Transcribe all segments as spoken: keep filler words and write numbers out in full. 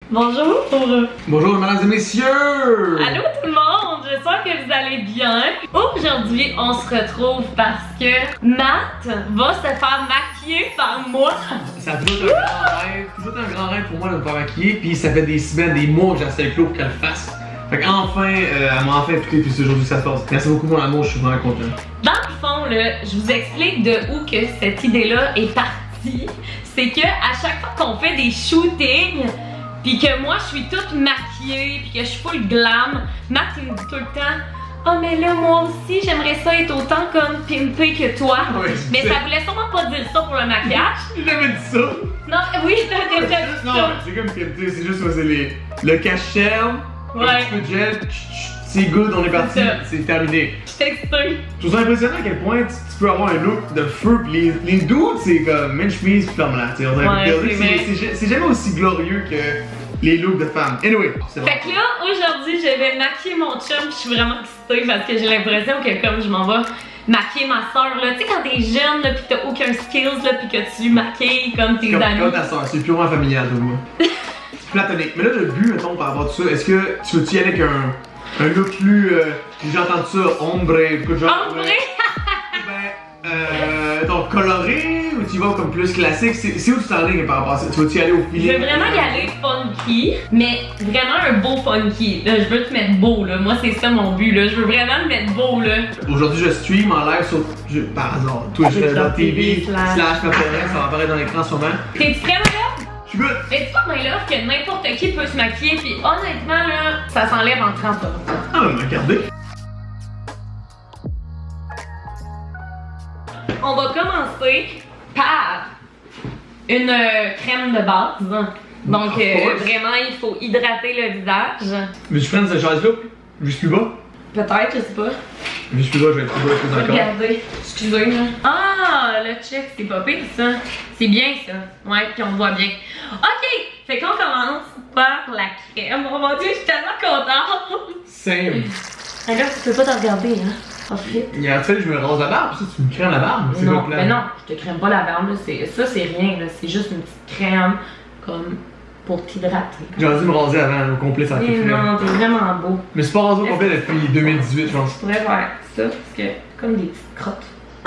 Bonjour! Bonjour mesdames et messieurs! Allô tout le monde! J'espère que vous allez bien. Aujourd'hui, on se retrouve parce que Matt va se faire maquiller par moi. Ça a toujours été un grand rêve, toujours été un grand rêve pour moi de me faire maquiller, puis ça fait des semaines, des mois que j'essaie le clos pour qu'elle le fasse. Fait qu'enfin, euh, elle m'a enfin écouté, puis c'est aujourd'hui que ça se passe. Merci beaucoup mon amour, je suis vraiment content. Dans le fond, là, je vous explique de où que cette idée-là est partie. C'est que à chaque fois qu'on fait des shootings, pis que moi je suis toute maquillée, pis que je suis full glam, Matt il me dit tout le temps « Oh mais là moi aussi j'aimerais ça être autant comme pimpé que toi. Oui, » Mais ça voulait sûrement pas dire ça pour le maquillage. J'ai jamais dit ça! Non, oui, t'as déjà dit Non, ça. c'est comme pimpé, c'est juste c'est les... le cache-cherme, Ouais. un petit peu de gel, c'est good, on est parti, c'est terminé. Je t'explique. Je trouve ça impressionnant à quel point tu, tu peux avoir un look de feu, pis les, les dudes c'est comme même chemise pis flamme là, tu sais, on dirait Ouais, que c'est c'est jamais aussi glorieux que les looks de femmes. Anyway, c'est bon. Fait que là, aujourd'hui, je vais maquiller mon chum, pis je suis vraiment excitée parce que j'ai l'impression que comme je m'en vais maquiller ma soeur là, tu sais quand t'es jeune là pis que t'as aucun skills là pis que tu maquilles comme tes comme, amis. Comme ta soeur, c'est purement familial de moi. C'est platonique. Mais là le but, mettons, par rapport à tout ça, est-ce que tu veux-tu y aller avec un, un look plus, euh, j'ai entendu ça, ombre, quelque chose genre. Ombre? Ben, euh, donc coloré ou tu vas comme plus classique? C'est où tu t'en es par rapport à ça? Tu vas-tu y aller au Je filet? veux vraiment y aller funky, mais vraiment un beau funky. Là, je veux te mettre beau, là. Moi, c'est ça mon but, là. Je veux vraiment me mettre beau, là. Aujourd'hui, je stream en live sur, je, par hasard, twitch.tv slash slash Matt-Perrin, ça va apparaître dans l'écran en ce moment. T'es-tu prêt, my love? Je suis good! Mais tu vois, my love, que n'importe qui peut se maquiller, puis honnêtement, là, ça s'enlève en trente secondes. Ah, ben, regardez! On va commencer par une euh, crème de base. Donc, Of euh, course. vraiment, il faut hydrater le visage. Mais je prends cette chaise-là, juste plus bas. Peut-être, je sais pas. Juste plus bas, je vais être plus bas, plus encore. Regardez, excusez moi Ah, le check, c'est pas pire ça. C'est bien ça. Ouais, puis on voit bien. Ok, fait qu'on commence par la crème. Oh mon dieu, je suis tellement contente. Same. Regarde, tu peux pas te regarder, hein. Oh, flip. Il y a fait, je me rase la barbe, ça, tu me crèmes la barbe. C'est Non, quoi le plan? mais non, je te crème pas la barbe, là. Ça, c'est rien, là. C'est juste une petite crème, comme, pour t'hydrater. J'aurais dû me raser avant, au complet, ça a Mais fait non, t'es vraiment beau. Mais c'est pas rasé au complet depuis deux mille dix-huit, je pense. Je pourrais faire ça, parce que, comme des petites crottes.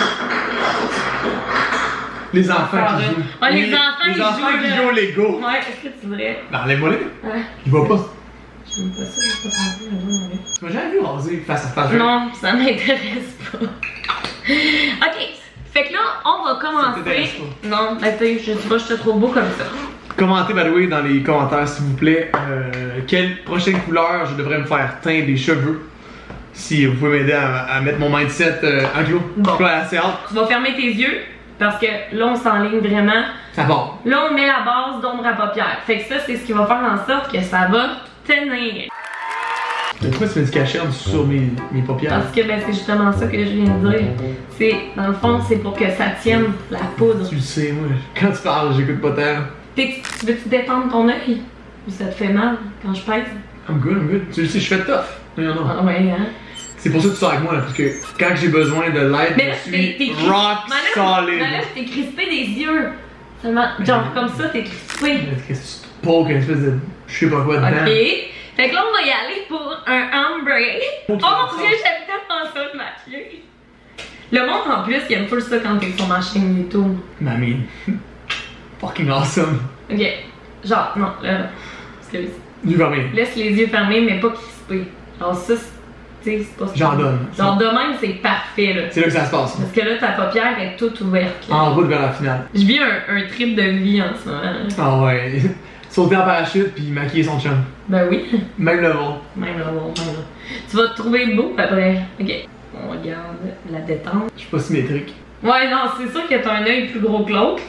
Les enfants Ah, qui ouais. jouent. Ah, les enfants, les ils enfants jouent, qui là. jouent au Lego. Ouais, est-ce que tu voudrais? Ben, enlève-moi les. Ouais. Il va pas. J'aime pas ça, j'ai pas pensé, mais non, Tu m'as jamais vu raser face à face. non, ça m'intéresse pas. Ok, fait que là, on va Ça commencer. t'intéresse Non, mais tu sais, je sais pas, je te trouve beau comme ça. Commentez, by the way, dans les commentaires, s'il vous plaît, euh, quelle prochaine couleur je devrais me faire teindre les cheveux. Si vous pouvez m'aider à, à mettre mon mindset euh, en clos. Bon. Je suis assez hâte. Tu vas fermer tes yeux, parce que là, on s'enligne vraiment. Ça part. Là, on met la base d'ombre à paupières. Fait que ça, c'est ce qui va faire en sorte que ça va tenir. Pourquoi tu mets du cachet sur mes, mes paupières? Parce que, ben, c'est justement ça que je viens de dire. C'est, dans le fond, c'est pour que ça tienne la poudre. Tu le sais, moi, quand tu parles, j'écoute pas tant. T'es- Tu veux-tu détendre ton œil? Ou ça te fait mal quand je pèse? I'm good, I'm good. Tu le sais, je fais tough. Non, non. Ah ouais, hein? C'est pour ça que tu sors avec moi, là, parce que quand j'ai besoin de l'aide, Mais là, je t'es t'es suis cris- rock Mais là, solid. mais là, t'es crispé des yeux. Seulement, genre comme ça, t'es crispé. Qu'est-ce que tu te poques une espèce de je sais pas quoi dedans? Ok. Fait que là, on va y aller pour un ombre. Oh mon dieu, j'aime tellement ça de maquiller. Le monde en plus, il aime full ça quand t'es sur ma chaîne YouTube. Mamie. Fucking awesome. Ok. Genre, non, là. Excuse. Du vermeil. Laisse les yeux fermés, mais pas crispés. Genre, ça, c'est- tu sais, c'est pas ça. J'en donne. Genre, de même, c'est parfait, là. C'est là que ça se passe. Parce que là, ta paupière est toute ouverte. là. En route vers la finale. Je vis un, un trip de vie en ce moment. Ah ouais. Sauter en parachute puis maquiller son chum. Ben oui. Même le vent. Même là, bon, même là. Tu vas te trouver beau après. Ok. On regarde la détente. Je suis pas symétrique. Ouais, non, c'est sûr que t'as un œil plus gros que l'autre.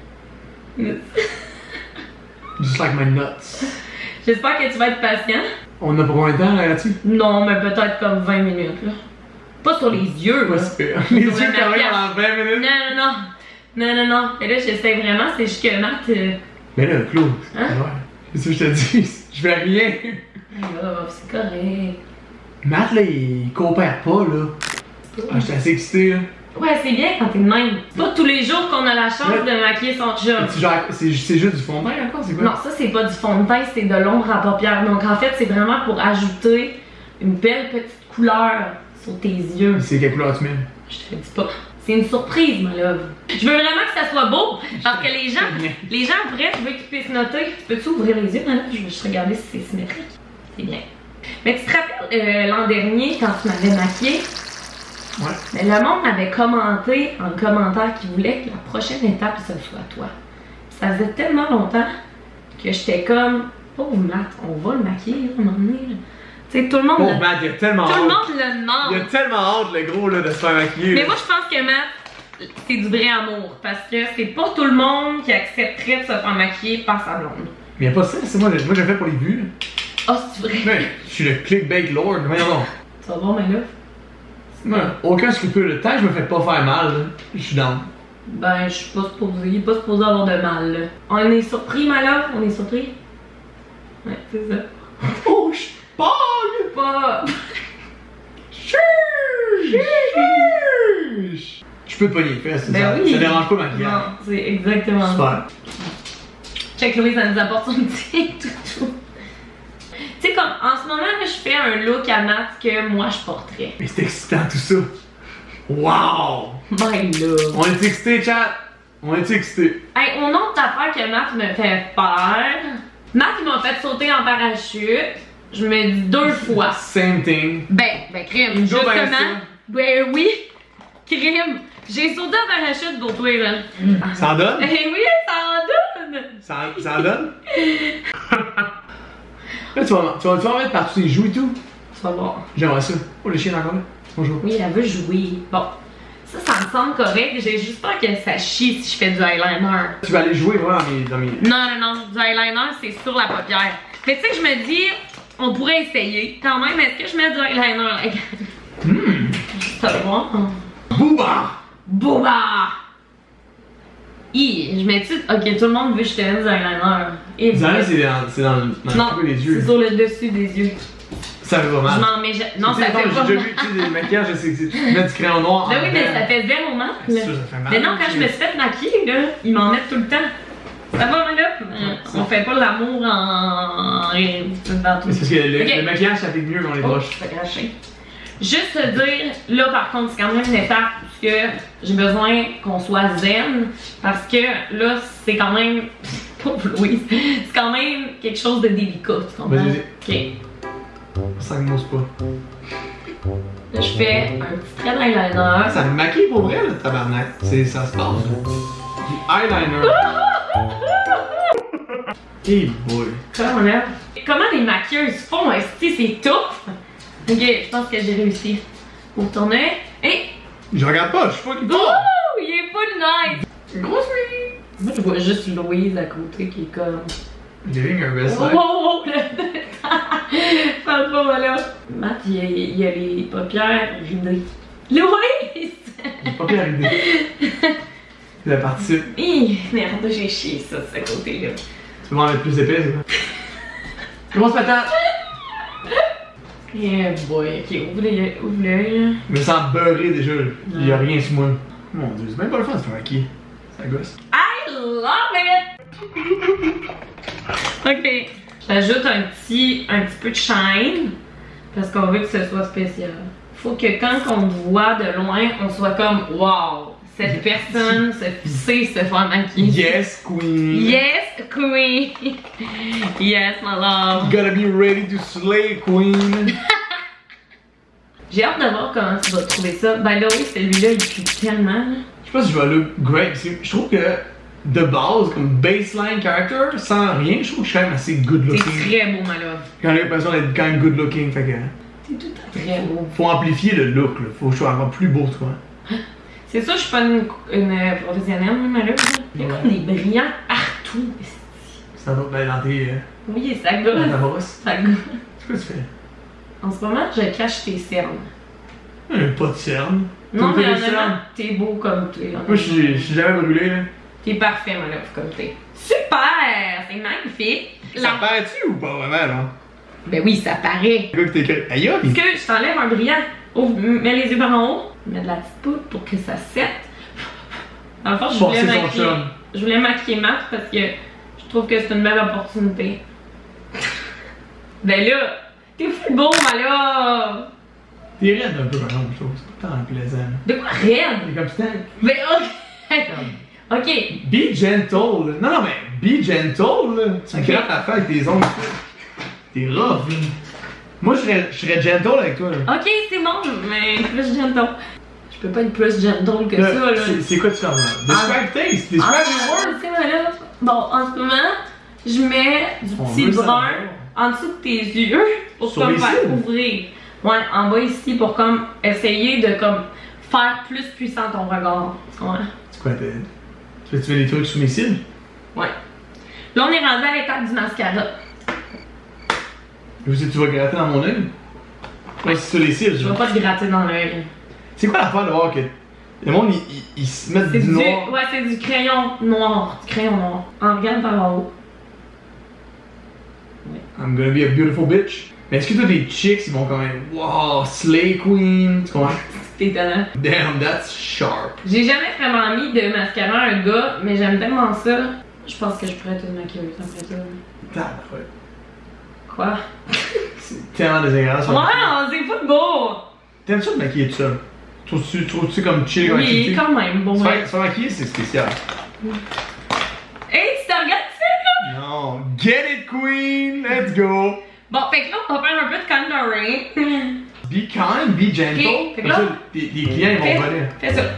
Just like my nuts. J'espère que tu vas être patient. On a pour combien de temps là-dessus? Non, mais peut-être comme vingt minutes, là. Pas sur les yeux, Pas là. super. Les yeux Sur le fermés maquillage. pendant vingt minutes. Non, non, non. Non, non, non. Et là, j'essaie vraiment, c'est juste que Matt. Euh... Mais là, Claude. Hein? Ouais. C'est ce que je te dis. Je fais rien. Ah, c'est correct. Matt, là, il coopère pas, là. Ah, j'étais assez excité, là. Ouais, c'est bien quand t'es de même. C'est pas tous les jours qu'on a la chance Ouais. de maquiller son chum. C'est genre, c'est c'est juste du fond de teint encore, c'est quoi? Non, ça c'est pas du fond de teint, c'est de l'ombre à paupières. Donc en fait, c'est vraiment pour ajouter une belle petite couleur sur tes yeux. C'est quelle couleur tu mets? Je te le dis pas. C'est une surprise, ma love. Je veux vraiment que ça soit beau, parce que les gens, les gens après, je veux qu'ils puissent noter. Peux-tu ouvrir les yeux, ma love? Je veux juste regarder si c'est symétrique. C'est bien. Mais tu te rappelles euh, l'an dernier, quand tu m'avais maquillée? Ouais. Mais le monde m'avait commenté en commentaire qu'il voulait que la prochaine étape, ce soit toi. Ça faisait tellement longtemps que j'étais comme, pauvre Matt, on va le maquiller à un moment donné. Tu sais, tout le monde. Oh, le... Matt, il a tellement Tout hâte. le monde le demande. Il a tellement hâte, le gros, là, de se faire maquiller. Mais là. moi, je pense que Matt, c'est du vrai amour. Parce que c'est pas tout le monde qui accepterait de se faire maquiller par sa blonde. Mais y'a pas ça, c'est moi, moi, je le fais pour les vues. Oh, c'est vrai. Ouais, je suis le clickbait lord, voyons donc. Ça va bon, mais là. Moi, aucun scrupule. Tant que je me fais pas faire mal, là, je suis down. Ben, je suis pas supposée, pas supposée avoir de mal, là. On est surpris, ma love? On est surpris? Ouais, c'est ça. Oh, je parle! Pas. Chuch! Chuch! Je peux te pogner les fesses, Ben ça, oui. ça dérange pas ma gueule. Non, c'est exactement ça. Super. Check Louise, ça nous apporte son petit toutou. Tu sais, comme en ce moment, là, je fais un look à Matt que moi je porterais. Mais c'est excitant tout ça. Wow! Ben là. On est excités, chat! On est excités. Hey, au nom de l'affaire que Matt me fait faire, Matt il m'a fait sauter en parachute. Je me dis deux fois. Same thing. Ben, ben, crime, Une go, ben, justement. ça. Ben oui, crime. J'ai sauté en parachute pour toi, là. Ça en donne? Eh oui, ça en donne. Ça, ça en donne? Là, tu vas, tu, vas, tu vas en mettre partout tes joues et tout. Tu vas voir. J'aimerais ça. Oh, le chien est encore là. Bonjour. Oui, elle veut jouer. Bon, ça, ça me semble correct. J'ai juste peur que ça chie si je fais du eyeliner. Tu vas aller jouer, voilà, dans mes. Dans mes... Non, non, non, du eyeliner, c'est sur la paupière. Mais tu sais que je me dis, on pourrait essayer. Quand même, est-ce que je mets du eyeliner là? Hum! Ça va voir. Booba! Booba! Hi, je mets-tu. Ok, tout le monde veut que je te mette du eyeliner. Et Désolé, c'est dans, c'est dans, le- dans non, le creux des yeux. c'est sur le dessus des yeux. Ça fait pas Je mal. m'en mets. je- Non, Tu ça sais, fait non, pas j'ai mal. déjà vu, tu sais, des maquillages, je sais que c'est. Tu mets du crayon noir. Ben en oui, mais dedans. ça fait zéro mal. C'est sûr, ça fait mal. Mais non, quand je me suis fait maquiller, là, ils m'en mettent tout le temps. Ça va, là? Euh, On fait pas l'amour en. rien. Dans tout. Mais c'est parce que le, Ok. le maquillage, ça fait mieux qu'on les Oh, broche. je vais cracher. Juste te dire, là par contre, c'est quand même une étape que j'ai besoin qu'on soit zen. Parce que là, c'est quand même. Pauvre Louise. C'est quand même quelque chose de délicat, tu comprends? Vas-y, Ok. Ça ne mousse pas. Là, je fais un petit trait d'eyeliner. Ça me maquille pour vrai, le tabarnak. C'est, ça se passe. Du eyeliner. Hey boy. Comment, là? Comment les maquilleuses font? Est-ce que c'est tough? Ok, je pense que j'ai réussi. Pour tourner. Et. Je regarde pas, je suis fucking Oh! fort. Il est pas nice! Grosse oui. Moi, je vois juste Louise à côté qui est comme. Living a best Wow, life. wow, le parle pas, voilà. Matt, il y a, il y a les paupières ridées. Louise! J'ai pas bien arrivé. La partie. Hi, merde, j'ai chié ça de ce côté-là. Tu peux m'en mettre plus épais, c'est quoi? Grosse patate! Yeah boy, ok, ouvre l'œil. Ouvre l'œil. Je me sens beurré déjà. Il y a rien sur moi. Mon dieu, c'est même pas le fun de se faire maquiller. Ça gosse. I love it! Ok. J'ajoute un petit, un petit peu de shine parce qu'on veut que ce soit spécial. Faut que quand on te voit de loin, on soit comme wow, cette personne se sait se faire maquiller. Yes, queen! Yes, queen! Yes, my love! You gotta be ready to slay, queen! J'ai hâte de voir comment tu vas trouver ça. By the way, celui-là, il pue tellement. là. Je sais pas si je vais look great. parce que Je trouve que de base, comme baseline character, sans rien, je trouve que je suis quand même assez good C'est looking. très beau, my love. Quand j'ai l'impression d'être quand même good looking, fait que. C'est tout à fait très beau. Faut amplifier le look, là. Faut que je sois encore plus beau, toi. C'est ça, je suis pas une, une professionnelle, mais malheureusement. Il y a Ouais. comme des brillants partout. Ça va ben, dans tes. euh, Oui, ça dans gosse. ta brosse. Ça gosse. C'est quoi tu fais? En ce moment, je cache tes cernes. Euh, pas de cerne. Non, Tu me mais fais des honnêtement, cernes? t'es beau comme t'es. Moi, je suis je suis jamais brûlé, là. T'es parfait, ma love, comme t'es. Super! C'est magnifique! Ça La- paraît-tu ou pas vraiment, là? Ben oui, ça paraît. Le gars que t'es. Aïe, aïe! Est-ce que je t'enlève un brillant? Ouvre, mets les yeux par en haut. mettre de la petite poudre pour que ça sette. En fait, je Bon, voulais c'est son maquiller. chum. Je voulais maquiller Matt parce que je trouve que c'est une belle opportunité. Ben là, t'es fou beau, mais là! T'es raide un peu, par exemple, je trouve. C'est pas tant plaisant. De quoi raide? T'es comme ça. Ben ok! Ok. Be gentle, là. Non, non, mais be gentle, là. Tu me Ok. grattes la face avec tes ongles. T'es rough, là. Moi, je serais, je serais gentle avec toi, là. Ok, c'est bon, mais plus gentle. Je peux pas être plus gentle que Là, ça, là. c'est- C'est quoi tu fais là? Describe things, describe Ah, your work. tu sais, mais là, bon, en ce moment, je mets du On petit veut brun savoir. en dessous de tes yeux pour Sur comme les faire cils? ouvrir. Ouais, en bas ici pour comme essayer de comme faire plus puissant ton regard. Ouais. C'est quoi, t'es. Tu fais, tu mets des trucs sous mes cils? Ouais. Là, on est rendu à l'étape du mascara. Je sais, tu vas gratter dans mon œil? Ouais, c'est sur les cils, Je genre. vais pas te gratter dans l'œil. C'est quoi l'affaire de voir que le monde, ils il, il se mettent C'est du du, noir? ouais, c'est du crayon noir. Du crayon noir. En regarde par en haut. I'm gonna be a beautiful bitch. Mais est-ce que toi, des chicks, ils vont quand même. Wow, Slay Queen, tu comprends? C'est étonnant. Damn, that's sharp. J'ai jamais vraiment mis de mascara à un gars, mais j'aime tellement ça. Je pense que je pourrais être une maquilleuse après ça. Tabarouette. Quoi? C'est tellement désagréable. sur la fille. Wow, c'est pas beau! T'aimes ça te maquiller tout seul? Trouves-tu trouves-tu comme chill comme Oui, activité? quand même, bon Se ouais. faire, se faire maquiller, c'est spécial. Hey, tu te regardes ça, là? Non, get it queen, let's go. Bon, fait que là, on va faire un peu de contouring. Be kind, be gentle. Ok, fait que Comme là- ça, tes, tes clients ils vont Fais, venir. fais ça.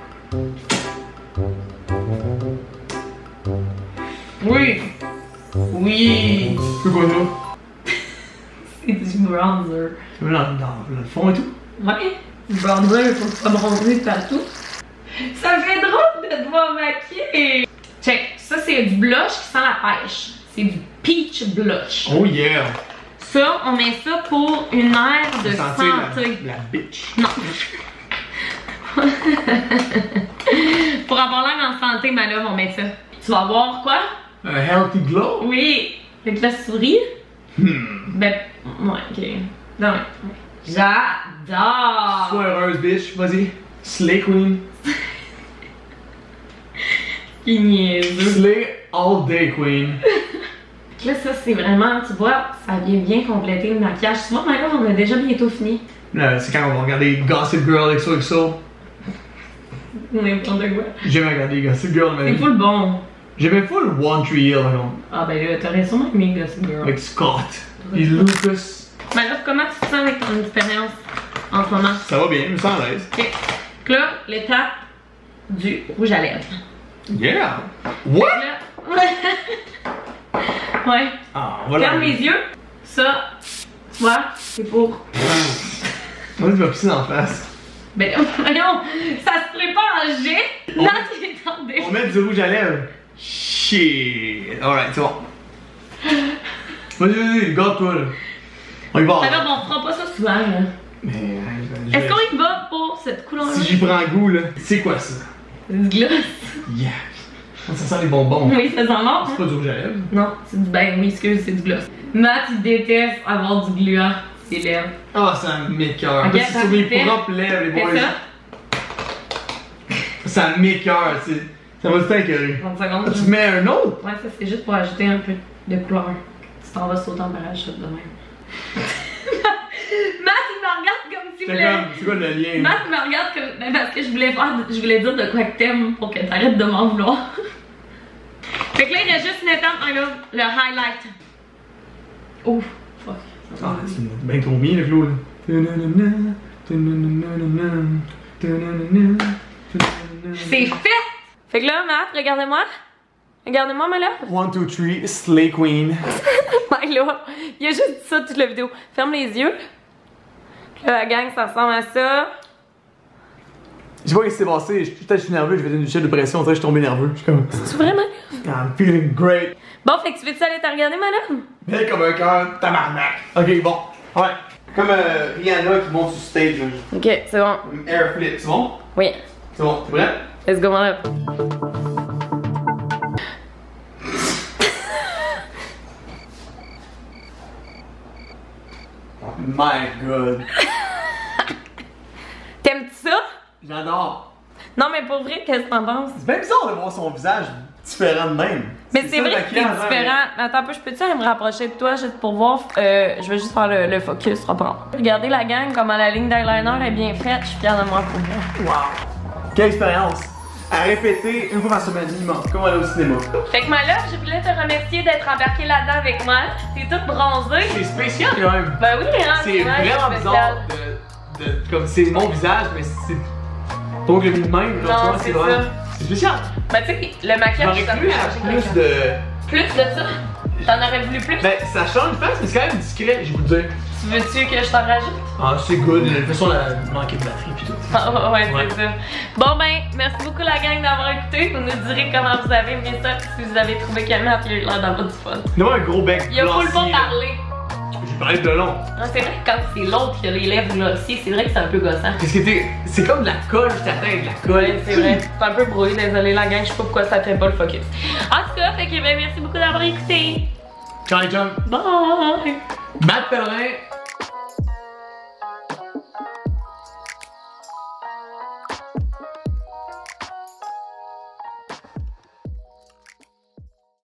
Oui. Oui. C'est quoi ça? C'est du bronzer. Tu veux dans, dans le fond et tout? Ouais. Du bronzer pour pas bronzer partout. Ça fait drôle de te voir maquiller. Check, ça c'est du blush qui sent la pêche. C'est du peach blush. Oh yeah! Ça, on met ça pour une aire de Faut sentir santé. La, la bitch. Non. Pour avoir l'air en santé, ma love, on met ça. Tu vas voir quoi? A healthy glow? Oui. Avec la souris. Hmm. Ben, ouais, ok. Non, ouais. J'adore! Sois heureuse, bitch. Vas-y. Slay queen. Il niaiseux. Slay all day queen. Là, ça, c'est vraiment, tu vois, ça vient bien compléter le maquillage. Tu vois, ma love, on a déjà bientôt fini. Là, c'est quand on va regarder Gossip Girl X O X O. N'importe quoi. J'ai jamais regardé Gossip Girl, mais. C'est full bon. J'aimais full One Tree Hill, par contre. Ah, ben là, t'aurais sûrement aimé Gossip Girl. Avec Scott. Et Lucas. Ma love, comment tu te sens avec ton expérience en ce moment? Ça va bien, je me sens à l'aise. Ok. Donc là, l'étape du rouge à lèvres. Yeah! What? Là, ouais. Ah, voilà. Ferme les yeux. Ça, tu vois, c'est pour. Moi, tu vas pisser en face. Ben non, ça se ferait pas en jet. On- Non, tu es en dé. On met du rouge à lèvres. Shit. Alright, c'est bon. Vas-y, vas-y, garde-toi là. On y va. Alors, on fera pas ça souvent, là. Mais, euh, je Est-ce vais- qu'on y va pour cette couleur-là? Si j'y prends goût, là, c'est quoi ça? C'est du gloss. Yeah. Ça sent les bonbons. Oui, ça sent mort. C'est Hein? pas du rouge à lèvres. Non, c'est du. Ben oui, excuse, c'est du gloss. Matt, il déteste avoir du gluant sur ses lèvres. Ah, ça m'écoeure. Ok, Parce que c'est sur mes fais- propres lèvres, les boys. Fais ça. Ça m'écoeure, c'est. Ça va tout écœurer. trente secondes. Tu mets un autre? Ouais, ça c'est juste pour ajouter un peu de couleur. Tu t'en vas sauter en parachute de même. Matt, il me regarde comme si C'est voulait. comme, c'est quoi le lien? Matt me regarde comme. Ben, parce que je voulais faire. Je voulais dire de quoi que t'aimes pour que t'arrêtes de m'en vouloir. Fait que là, il reste juste une étape, hein, là, le highlight. Ouf, fuck. Ça Ah, sent c'est bien trop mis le flow là. C'est fait! Fait que là, Matt, regardez-moi. Regardez-moi, ma love. One, two, three, Slay Queen. My love. Il a juste dit ça toute la vidéo. Ferme les yeux. Là, la gang, ça ressemble à ça. Je sais pas ce qui s'est passé, je- peut-être que je suis nerveux, je vais une chute de pression, on dirait que je suis tombé nerveux. Je suis comme. C'est vraiment? I'm feeling great. Bon, fait que tu veux-tu aller te regarder, ma love? Belle comme un cœur, tabarnak. Ok, bon. Ouais. Comme euh, Rihanna qui monte sur stage, là. Ok, c'est bon. Air flip, c'est bon? Oui. C'est bon, t'es prêt? Let's go, ma love. My god. T'aimes-tu ça? J'adore. Non, mais pour vrai, qu'est-ce que t'en penses? C'est bien bizarre de voir son visage différent de même. Mais c'est vrai que c'est différent. Mais attends un peu, je peux-tu aller me rapprocher de toi juste pour voir? Euh, je vais juste faire le, le focus, reprendre. Regardez la gang, comment la ligne d'eyeliner est bien faite. Je suis fière de moi pour moi. Wow! Quelle expérience! À répéter une fois par semaine minimum, comme aller au cinéma. Fait que ma love, je voulais te remercier d'être embarqué là-dedans avec moi. T'es toute bronzée. C'est spécial quand même. Ben oui, hein. C'est vraiment bizarre de, de, comme c'est mon visage, mais c'est donc le de même. Là, Non, tu c'est vois, ça. vraiment- C'est spécial. Ben tu sais, le maquillage, J'aurais ça cru peut à changer plus quelqu'un. de. Plus de ça? T'en aurais voulu plus? Ben, ça change le fait, mais c'est quand même discret, j'ai voulu dire. Tu veux-tu que je t'en rajoute? Ah, c'est good. De toute façon, la manquer de batterie pis tout. Ah ouais, Ouais. c'est ça. Bon ben, merci beaucoup la gang d'avoir écouté. Vous nous direz comment vous avez aimé ça, si vous avez trouvé que Matt a eu l'air d'avoir du fun. Donne-moi un gros bec. Il a full pas glossy, là. parlé. J'ai parlé de long. Non, c'est vrai que quand c'est l'autre qui a les lèvres glossies, c'est vrai que c'est un peu gossant. Qu'est-ce que t'es. C'est comme de la colle, je t'attends avec de la colle. Ouais, c'est vrai. C'est un peu brouillé, désolé la gang, je sais pas pourquoi ça fait pas le focus. En tout cas, fait que ben, merci beaucoup d'avoir écouté. Ciao les chums. Bye! Matt Pellerin,